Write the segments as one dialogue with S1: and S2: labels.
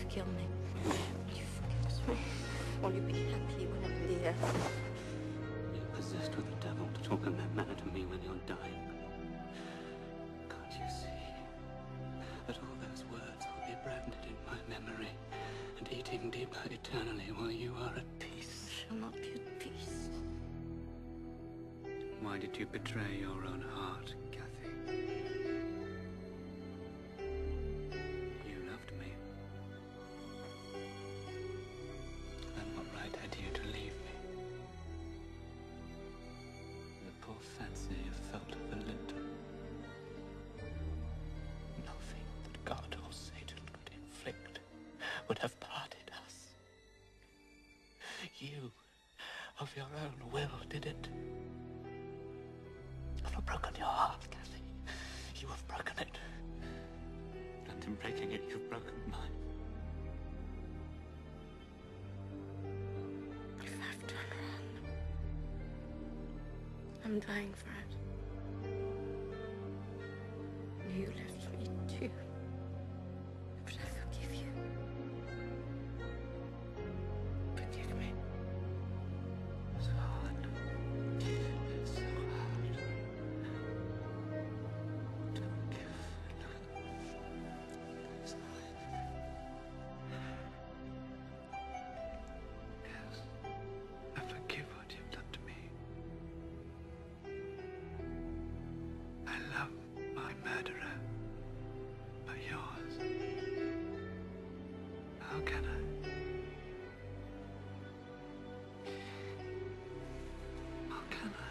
S1: You've killed me. You forget me. Will you be happy when I'm dear?
S2: You're possessed with the devil to talk in that manner to me when you're dying. Can't you see that all those words will be branded in my memory and eating deeper eternally while you are at peace?
S1: I shall not be at peace.
S2: Why did you betray your own heart, Cathy? You loved me. Then what right had you to leave me? The poor fancy you felt for Linton. Nothing that God or Satan could inflict would have parted us. You, of your own will, did it. I've not broken your heart, Cathy. You have broken it. And in breaking it, you've broken mine.
S1: If I've done wrong, I'm dying for it. You left me too. But I forgive you. Forgive me.
S2: So hard. So hard. To forgive. So hard. Yes, I forgive what you've done to me. I love my murderer, but yours. How can I? How can I?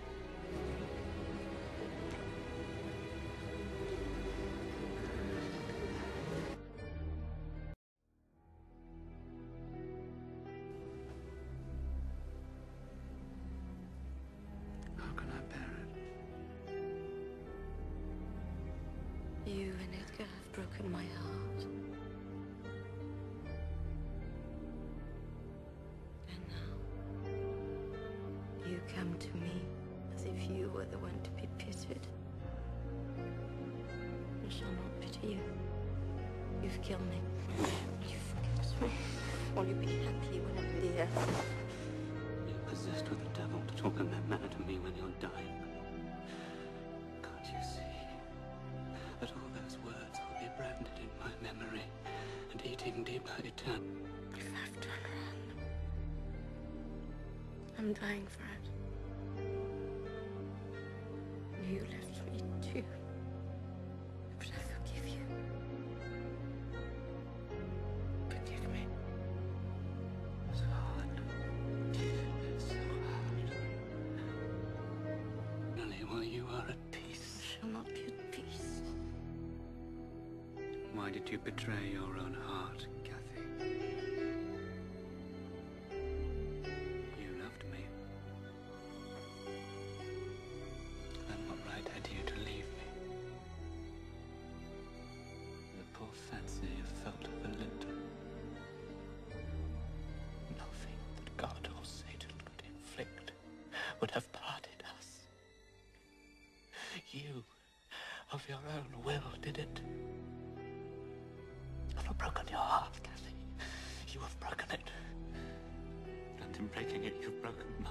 S2: How can I bear it?
S1: You and Edgar have broken my heart. And now, you come to me as if you were the one to be pitied. I shall not pity you. You've killed me. You forget me. Will you be happy when I'm dear?
S2: You're possessed with the devil to talk in that manner to me when you're dying. Can't you see that all those words will be branded in my memory and eating deeper eternally?
S1: If I've done wrong, I'm dying for it. You left me too. But I forgive you. Forgive me.
S2: So hard. So hard. Only while you are at peace.
S1: I shall not be at peace.
S2: Why did you betray your own heart, Cathy? You loved me. Then what right had you to leave me? The poor fancy you felt for Linton. Nothing that God or Satan could inflict would have parted us. You, of your own will, did it. I've not broken your heart, Cathy. You have broken it. And in breaking it, you've broken